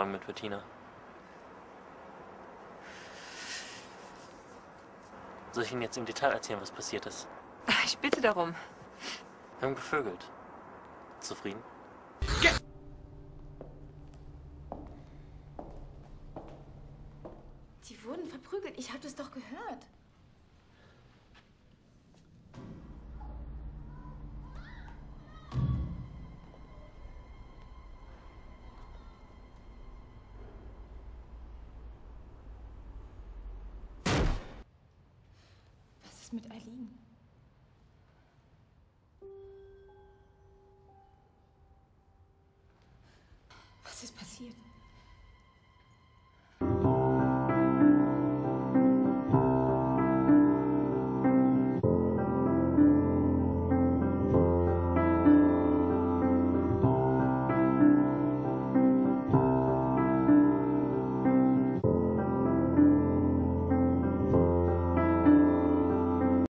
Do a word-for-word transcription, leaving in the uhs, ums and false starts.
gegangen mit Bettina. Soll ich Ihnen jetzt im Detail erzählen, was passiert ist? Ich bitte darum. Wir haben gevögelt. Zufrieden? Die wurden verprügelt. Ich habe das doch gehört. Was ist mit Eileen? Was ist passiert?